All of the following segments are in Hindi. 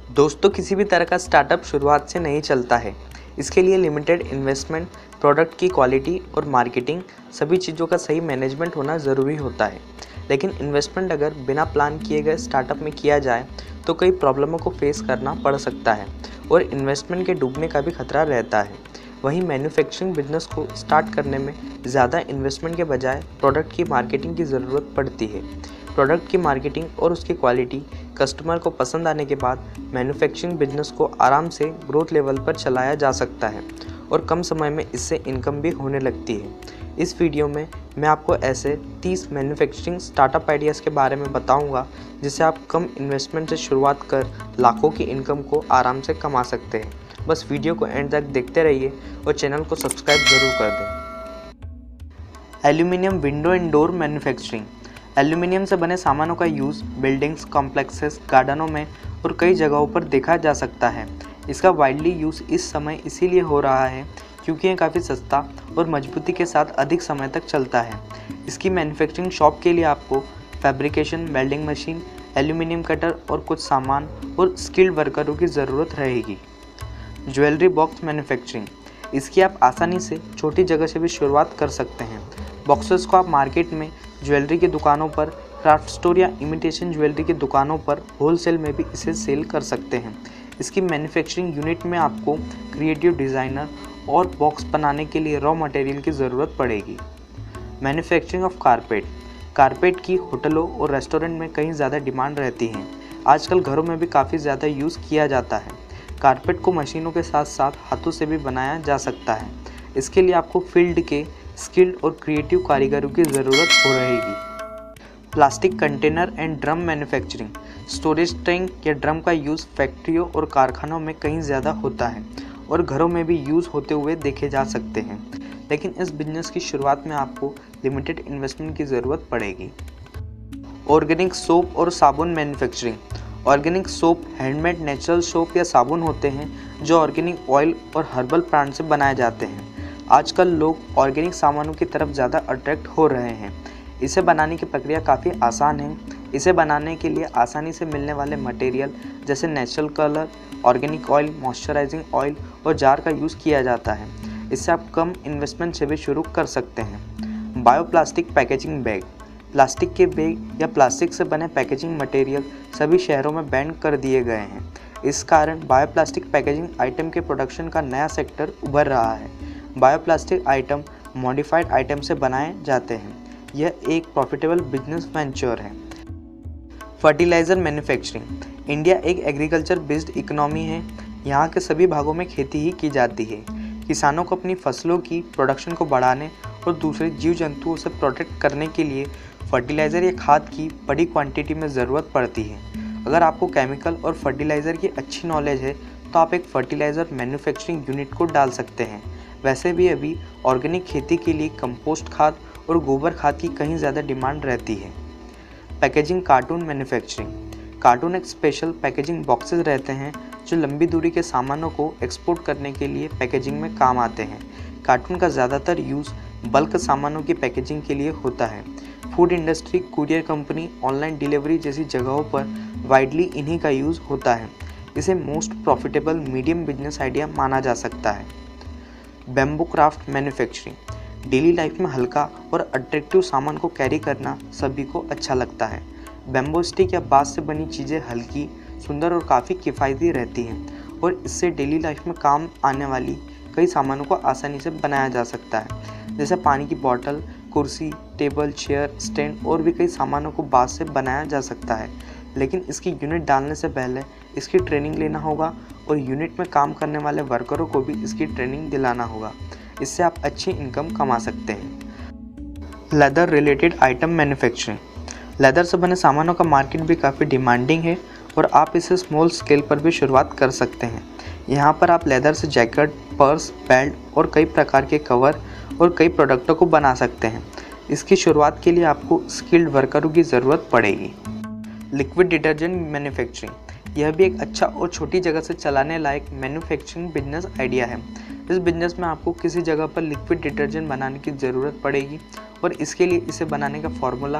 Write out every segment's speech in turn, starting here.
दोस्तों, किसी भी तरह का स्टार्टअप शुरुआत से नहीं चलता है। इसके लिए लिमिटेड इन्वेस्टमेंट, प्रोडक्ट की क्वालिटी और मार्केटिंग सभी चीज़ों का सही मैनेजमेंट होना ज़रूरी होता है। लेकिन इन्वेस्टमेंट अगर बिना प्लान किए गए स्टार्टअप में किया जाए तो कई प्रॉब्लमों को फेस करना पड़ सकता है और इन्वेस्टमेंट के डूबने का भी खतरा रहता है। वहीं मैन्युफैक्चरिंग बिजनेस को स्टार्ट करने में ज़्यादा इन्वेस्टमेंट के बजाय प्रोडक्ट की मार्केटिंग की ज़रूरत पड़ती है। प्रोडक्ट की मार्केटिंग और उसकी क्वालिटी कस्टमर को पसंद आने के बाद मैन्युफैक्चरिंग बिजनेस को आराम से ग्रोथ लेवल पर चलाया जा सकता है और कम समय में इससे इनकम भी होने लगती है। इस वीडियो में मैं आपको ऐसे 30 मैन्युफैक्चरिंग स्टार्टअप आइडियाज़ के बारे में बताऊंगा जिससे आप कम इन्वेस्टमेंट से शुरुआत कर लाखों की इनकम को आराम से कमा सकते हैं। बस वीडियो को एंड तक देखते रहिए और चैनल को सब्सक्राइब ज़रूर कर दें। Aluminium window and door manufacturing. Aluminium से बने सामानों का यूज़ बिल्डिंग्स, कॉम्प्लेक्सेस, गार्डनों में और कई जगहों पर देखा जा सकता है। इसका वाइडली यूज़ इस समय इसीलिए हो रहा है क्योंकि ये काफ़ी सस्ता और मजबूती के साथ अधिक समय तक चलता है। इसकी मैन्युफैक्चरिंग शॉप के लिए आपको fabrication, welding machine, aluminium cutter और कुछ सामान और स्किल्ड वर्करों की ज़रूरत रहेगी। Jewellery box manufacturing. इसकी आप आसानी से छोटी जगह से भी शुरुआत कर सकते हैं। बॉक्सेस को आप मार्केट में ज्वेलरी की दुकानों पर, क्राफ्ट स्टोर या इमिटेशन ज्वेलरी की दुकानों पर होलसेल में भी इसे सेल कर सकते हैं। इसकी मैन्युफैक्चरिंग यूनिट में आपको क्रिएटिव डिज़ाइनर और बॉक्स बनाने के लिए रॉ मटेरियल की ज़रूरत पड़ेगी। Manufacturing of carpet. कारपेट की होटलों और रेस्टोरेंट में कहीं ज़्यादा डिमांड रहती है। आजकल घरों में भी काफ़ी ज़्यादा यूज़ किया जाता है। कारपेट को मशीनों के साथ साथ हाथों से भी बनाया जा सकता है। इसके लिए आपको फील्ड के स्किल्ड और क्रिएटिव कारीगरों की ज़रूरत हो रहेगी। Plastic container and drum manufacturing. Storage tank या ड्रम का यूज़ फैक्ट्रियों और कारखानों में कहीं ज़्यादा होता है और घरों में भी यूज़ होते हुए देखे जा सकते हैं। लेकिन इस बिजनेस की शुरुआत में आपको लिमिटेड इन्वेस्टमेंट की ज़रूरत पड़ेगी। ऑर्गेनिक सोप और साबुन manufacturing. Organic soap handmade natural soap या साबुन होते हैं जो ऑर्गेनिक ऑयल और हर्बल प्लांट से बनाए जाते हैं। आजकल लोग ऑर्गेनिक सामानों की तरफ ज़्यादा अट्रैक्ट हो रहे हैं। इसे बनाने की प्रक्रिया काफ़ी आसान है। इसे बनाने के लिए आसानी से मिलने वाले मटेरियल जैसे natural colour, organic oil, moisturising oil और जार का यूज़ किया जाता है। इससे आप कम इन्वेस्टमेंट से भी शुरू कर सकते हैं। Bioplastic packaging bag. प्लास्टिक के बैग या प्लास्टिक से बने पैकेजिंग मटेरियल सभी शहरों में बैन कर दिए गए हैं। इस कारण बायोप्लास्टिक पैकेजिंग आइटम के प्रोडक्शन का नया सेक्टर उभर रहा है। बायोप्लास्टिक आइटम मॉडिफाइड आइटम से बनाए जाते हैं। यह एक प्रॉफिटेबल बिजनेस वेंचर है। Fertiliser manufacturing. इंडिया एक एग्रीकल्चर बेस्ड इकोनॉमी है। यहाँ के सभी भागों में खेती ही की जाती है। किसानों को अपनी फसलों की प्रोडक्शन को बढ़ाने और दूसरे जीव जंतुओं से प्रोटेक्ट करने के लिए फर्टिलाइज़र या खाद की बड़ी क्वांटिटी में ज़रूरत पड़ती है। अगर आपको केमिकल और फर्टिलाइज़र की अच्छी नॉलेज है तो आप एक फर्टिलाइज़र मैन्युफैक्चरिंग यूनिट को डाल सकते हैं। वैसे भी अभी ऑर्गेनिक खेती के लिए कंपोस्ट खाद और गोबर खाद की कहीं ज़्यादा डिमांड रहती है। Packaging carton manufacturing. कार्टून एक स्पेशल पैकेजिंग बॉक्सेस रहते हैं जो लंबी दूरी के सामानों को एक्सपोर्ट करने के लिए पैकेजिंग में काम आते हैं। कार्टून का ज़्यादातर यूज़ बल्क सामानों की पैकेजिंग के लिए होता है। Food industry, courier company, online delivery जैसी जगहों पर वाइडली इन्हीं का यूज़ होता है। इसे most profitable medium business idea माना जा सकता है। Bamboo craft manufacturing. Daily life में हल्का और अट्रैक्टिव सामान को कैरी करना सभी को अच्छा लगता है। बैम्बू स्टिक या बांस से बनी चीज़ें हल्की, सुंदर और काफ़ी किफ़ायती रहती हैं और इससे डेली लाइफ में काम आने वाली कई सामानों को आसानी से बनाया जा सकता है। जैसे पानी की बोतल, कुर्सी, टेबल, चेयर, स्टैंड और भी कई सामानों को बांस से बनाया जा सकता है। लेकिन इसकी यूनिट डालने से पहले इसकी ट्रेनिंग लेना होगा और यूनिट में काम करने वाले वर्करों को भी इसकी ट्रेनिंग दिलाना होगा। इससे आप अच्छी इनकम कमा सकते हैं। Leather related item manufacturing. Leather से बने सामानों का मार्केट भी काफ़ी डिमांडिंग है और आप इसे स्मॉल स्केल पर भी शुरुआत कर सकते हैं। यहाँ पर आप लेदर से जैकेट, पर्स, बेल्ट और कई प्रकार के कवर और कई प्रोडक्टों को बना सकते हैं। इसकी शुरुआत के लिए आपको स्किल्ड वर्करों की ज़रूरत पड़ेगी। Liquid detergent manufacturing. यह भी एक अच्छा और छोटी जगह से चलाने लायक मैन्युफैक्चरिंग बिजनेस आइडिया है। इस बिजनेस में आपको किसी जगह पर लिक्विड डिटर्जेंट बनाने की ज़रूरत पड़ेगी और इसके लिए इसे बनाने का फॉर्मूला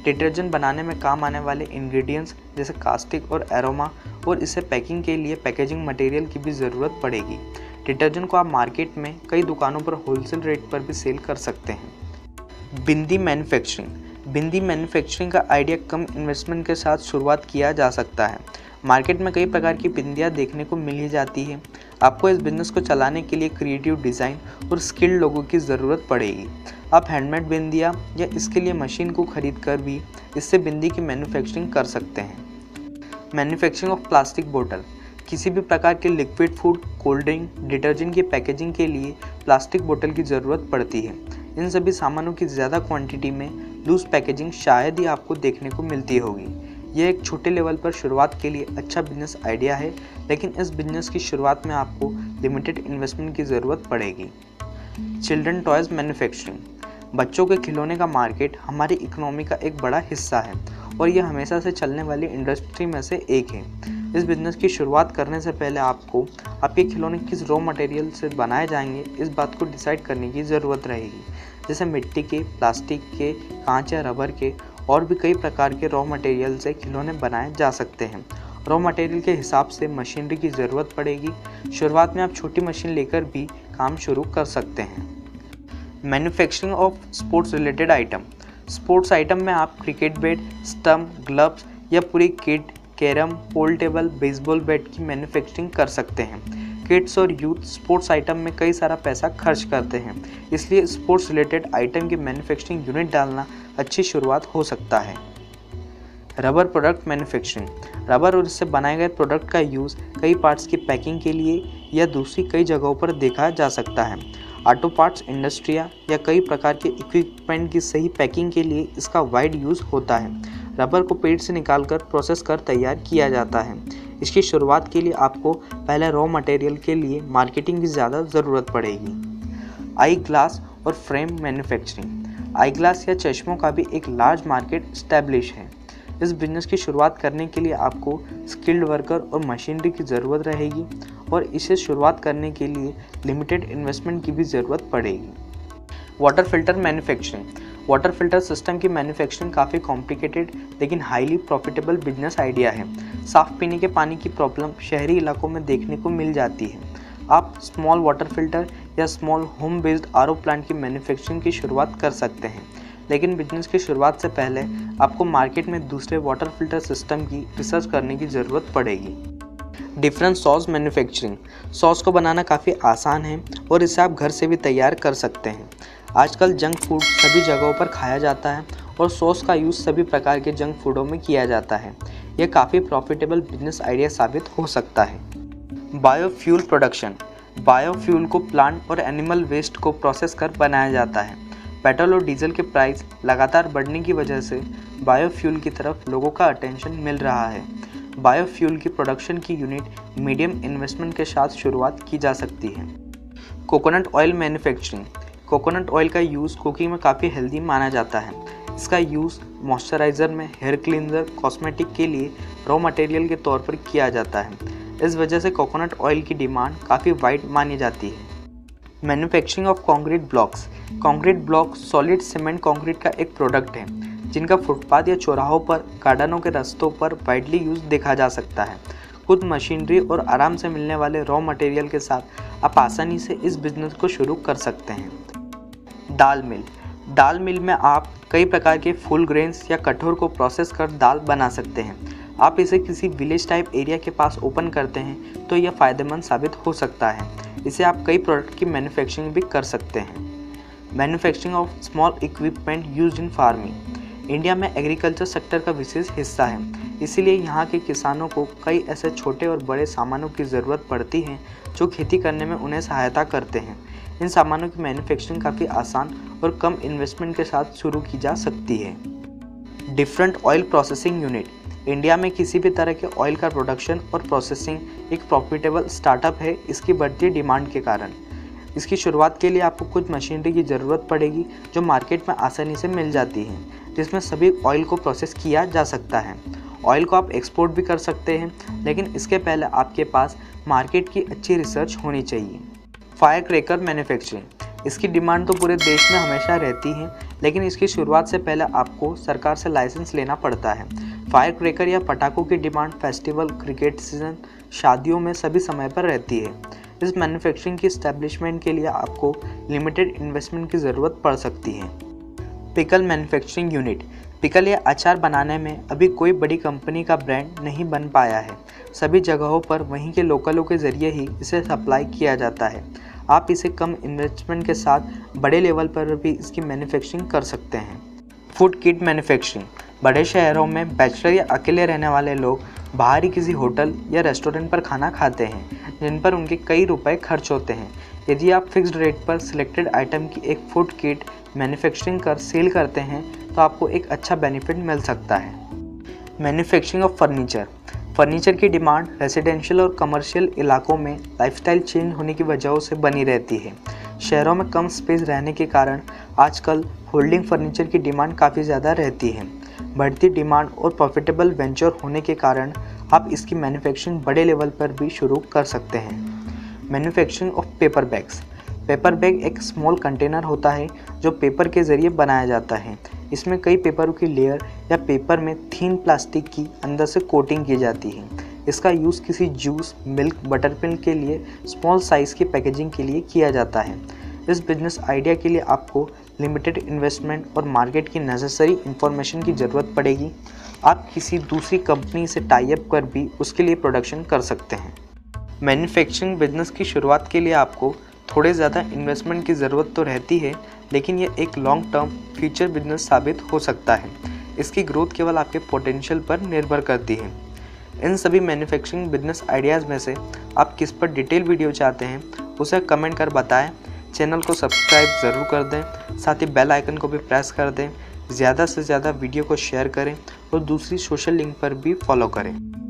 डिटर्जेंट बनाने में काम आने वाले इंग्रेडिएंट्स जैसे कास्टिक और एरोमा और इसे पैकिंग के लिए पैकेजिंग मटेरियल की भी ज़रूरत पड़ेगी। डिटर्जेंट को आप मार्केट में कई दुकानों पर होलसेल रेट पर भी सेल कर सकते हैं। बिंदी मैन्युफैक्चरिंग। बिंदी मैन्युफैक्चरिंग का आइडिया कम इन्वेस्टमेंट के साथ शुरुआत किया जा सकता है। मार्केट में कई प्रकार की बिंदियाँ देखने को मिल ही जाती है। आपको इस बिज़नेस को चलाने के लिए क्रिएटिव डिज़ाइन और स्किल्ड लोगों की ज़रूरत पड़ेगी। आप हैंडमेड बिंदियाँ या इसके लिए मशीन को खरीद कर भी इससे बिंदी की मैन्युफैक्चरिंग कर सकते हैं। मैन्युफैक्चरिंग ऑफ प्लास्टिक बोतल। किसी भी प्रकार के liquid food, cold drink, detergent की पैकेजिंग के लिए प्लास्टिक बोतल की ज़रूरत पड़ती है। इन सभी सामानों की ज़्यादा क्वांटिटी में लूज पैकेजिंग शायद ही आपको देखने को मिलती होगी। यह एक छोटे लेवल पर शुरुआत के लिए अच्छा बिजनेस आइडिया है, लेकिन इस बिजनेस की शुरुआत में आपको लिमिटेड इन्वेस्टमेंट की ज़रूरत पड़ेगी। Children toys manufacturing. बच्चों के खिलौने का मार्केट हमारी इकोनॉमी का एक बड़ा हिस्सा है और यह हमेशा से चलने वाली इंडस्ट्री में से एक है। इस बिज़नेस की शुरुआत करने से पहले आपको आपके खिलौने किस रॉ मटेरियल से बनाए जाएंगे इस बात को डिसाइड करने की ज़रूरत रहेगी, जैसे मिट्टी के, प्लास्टिक के, कांच या रबर के और भी कई प्रकार के रॉ मटेरियल से खिलौने बनाए जा सकते हैं। रॉ मटेरियल के हिसाब से मशीनरी की ज़रूरत पड़ेगी। शुरुआत में आप छोटी मशीन लेकर भी काम शुरू कर सकते हैं। Manufacturing of sports related item. Sports item में आप क्रिकेट बैट, स्टंप, ग्लव्स या पूरी kit, carrom, pool table, baseball bat की मैन्युफैक्चरिंग कर सकते हैं। किड्स और यूथ स्पोर्ट्स आइटम में कई सारा पैसा खर्च करते हैं, इसलिए स्पोर्ट्स रिलेटेड आइटम की मैन्युफैक्चरिंग यूनिट डालना अच्छी शुरुआत हो सकता है। Rubber product manufacturing. रबर और इससे बनाए गए प्रोडक्ट का यूज़ कई पार्ट्स की पैकिंग के लिए या दूसरी कई जगहों पर देखा जा सकता है। ऑटो पार्ट्स इंडस्ट्रिया या कई प्रकार के इक्विपमेंट की सही पैकिंग के लिए इसका वाइड यूज़ होता है। रबर को पेड़ से निकालकर प्रोसेस कर तैयार किया जाता है। इसकी शुरुआत के लिए आपको पहले रॉ मटेरियल के लिए मार्केटिंग की ज़्यादा ज़रूरत पड़ेगी। आई ग्लास और फ्रेम मैन्युफैक्चरिंग। आई ग्लास या चश्मों का भी एक लार्ज मार्केट स्टैब्लिश है। इस बिज़नेस की शुरुआत करने के लिए आपको स्किल्ड वर्कर और मशीनरी की ज़रूरत रहेगी और इसे शुरुआत करने के लिए लिमिटेड इन्वेस्टमेंट की भी ज़रूरत पड़ेगी। Water filter manufacturing. Water filter system की मैन्युफैक्चरिंग काफ़ी कॉम्प्लिकेटेड लेकिन हाईली प्रॉफिटेबल बिजनेस आइडिया है। साफ़ पीने के पानी की प्रॉब्लम शहरी इलाकों में देखने को मिल जाती है। आप स्मॉल वाटर फिल्टर या small home based RO plant की मैन्युफैक्चरिंग की शुरुआत कर सकते हैं, लेकिन बिजनेस की शुरुआत से पहले आपको मार्केट में दूसरे वाटर फिल्टर सिस्टम की रिसर्च करने की ज़रूरत पड़ेगी। Different sauce manufacturing. सॉस को बनाना काफ़ी आसान है और इसे आप घर से भी तैयार कर सकते हैं। आजकल जंक फूड सभी जगहों पर खाया जाता है और सॉस का यूज़ सभी प्रकार के जंक फूडों में किया जाता है। यह काफ़ी प्रॉफिटेबल बिजनेस आइडिया साबित हो सकता है। Biofuel production. बायोफ्यूल को प्लांट और एनिमल वेस्ट को प्रोसेस कर बनाया जाता है। पेट्रोल और डीजल के प्राइस लगातार बढ़ने की वजह से बायोफ्यूल की तरफ लोगों का अटेंशन मिल रहा है। बायोफ्यूल की प्रोडक्शन की यूनिट मीडियम इन्वेस्टमेंट के साथ शुरुआत की जा सकती है। Coconut oil manufacturing. Coconut oil का यूज़ कुकिंग में काफ़ी हेल्दी माना जाता है। इसका यूज़ मॉइस्चराइज़र में, हेयर क्लींजर, कॉस्मेटिक के लिए रॉ मटेरियल के तौर पर किया जाता है। इस वजह से कोकोनट ऑयल की डिमांड काफ़ी वाइड मानी जाती है। Manufacturing of concrete blocks. Concrete block solid cement concrete का एक प्रोडक्ट है जिनका फुटपाथ या चौराहों पर, गार्डनों के रास्तों पर वाइडली यूज़ देखा जा सकता है। खुद मशीनरी और आराम से मिलने वाले रॉ मटेरियल के साथ आप आसानी से इस बिज़नेस को शुरू कर सकते हैं। दाल मिल। दाल मिल में आप कई प्रकार के फुल ग्रेन्स या कठोर को प्रोसेस कर दाल बना सकते हैं। आप इसे किसी विलेज टाइप एरिया के पास ओपन करते हैं तो यह फ़ायदेमंद साबित हो सकता है। इसे आप कई प्रोडक्ट की मैन्युफैक्चरिंग भी कर सकते हैं। Manufacturing of small equipment used in farming. India में एग्रीकल्चर सेक्टर का विशेष हिस्सा है, इसीलिए यहाँ के किसानों को कई ऐसे छोटे और बड़े सामानों की ज़रूरत पड़ती है जो खेती करने में उन्हें सहायता करते हैं। इन सामानों की मैन्युफैक्चरिंग काफ़ी आसान और कम इन्वेस्टमेंट के साथ शुरू की जा सकती है। Different oil processing unit. India में किसी भी तरह के ऑयल का प्रोडक्शन और प्रोसेसिंग एक प्रॉफिटेबल स्टार्टअप है इसकी बढ़ती डिमांड के कारण। इसकी शुरुआत के लिए आपको कुछ मशीनरी की ज़रूरत पड़ेगी जो मार्केट में आसानी से मिल जाती है, जिसमें सभी ऑयल को प्रोसेस किया जा सकता है। ऑयल को आप एक्सपोर्ट भी कर सकते हैं, लेकिन इसके पहले आपके पास मार्केट की अच्छी रिसर्च होनी चाहिए। Fire cracker manufacturing. इसकी डिमांड तो पूरे देश में हमेशा रहती है, लेकिन इसकी शुरुआत से पहले आपको सरकार से लाइसेंस लेना पड़ता है। फायर क्रैकर या पटाखों की डिमांड फेस्टिवल, क्रिकेट सीजन, शादियों में सभी समय पर रहती है। इस मैन्युफैक्चरिंग की इस्टेब्लिशमेंट के लिए आपको लिमिटेड इन्वेस्टमेंट की ज़रूरत पड़ सकती है। Pickle manufacturing unit. पिकल या अचार बनाने में अभी कोई बड़ी कंपनी का ब्रांड नहीं बन पाया है। सभी जगहों पर वहीं के लोकलों के ज़रिए ही इसे सप्लाई किया जाता है। आप इसे कम इन्वेस्टमेंट के साथ बड़े लेवल पर भी इसकी मैन्युफैक्चरिंग कर सकते हैं। Food kit manufacturing. बड़े शहरों में बैचलर या अकेले रहने वाले लोग बाहरी किसी होटल या रेस्टोरेंट पर खाना खाते हैं, जिन पर उनके कई रुपए खर्च होते हैं। यदि आप फिक्स्ड रेट पर सिलेक्टेड आइटम की एक फूड किट मैन्युफैक्चरिंग कर सेल करते हैं तो आपको एक अच्छा बेनिफिट मिल सकता है। Manufacturing of furniture. फर्नीचर की डिमांड रेजिडेंशियल और कमर्शियल इलाकों में लाइफस्टाइल चेंज होने की वजहों से बनी रहती है। शहरों में कम स्पेस रहने के कारण आजकल फोल्डिंग फर्नीचर की डिमांड काफ़ी ज़्यादा रहती है। बढ़ती डिमांड और प्रॉफिटेबल वेंचर होने के कारण आप इसकी मैन्युफैक्चरिंग बड़े लेवल पर भी शुरू कर सकते हैं। Manufacturing of paper bags. Paper bag एक स्मॉल कंटेनर होता है जो पेपर के ज़रिए बनाया जाता है। इसमें कई पेपरों की लेयर या पेपर में थीन प्लास्टिक की अंदर से कोटिंग की जाती है। इसका यूज़ किसी जूस, मिल्क, बटर मिल्क के लिए स्मॉल साइज़ की पैकेजिंग के लिए किया जाता है। इस बिजनेस आइडिया के लिए आपको लिमिटेड इन्वेस्टमेंट और मार्केट की नेसेसरी इंफॉर्मेशन की ज़रूरत पड़ेगी। आप किसी दूसरी कंपनी से टाई अप कर भी उसके लिए प्रोडक्शन कर सकते हैं। मैन्युफैक्चरिंग बिजनेस की शुरुआत के लिए आपको थोड़े ज़्यादा इन्वेस्टमेंट की ज़रूरत तो रहती है, लेकिन यह एक लॉन्ग टर्म फ्यूचर बिजनेस साबित हो सकता है। इसकी ग्रोथ केवल आपके पोटेंशियल पर निर्भर करती है। इन सभी मैन्युफैक्चरिंग बिजनेस आइडियाज़ में से आप किस पर डिटेल वीडियो चाहते हैं उसे कमेंट कर बताएं। चैनल को सब्सक्राइब ज़रूर कर दें, साथ ही बेल आइकन को भी प्रेस कर दें। ज़्यादा से ज़्यादा वीडियो को शेयर करें और दूसरी सोशल लिंक पर भी फॉलो करें।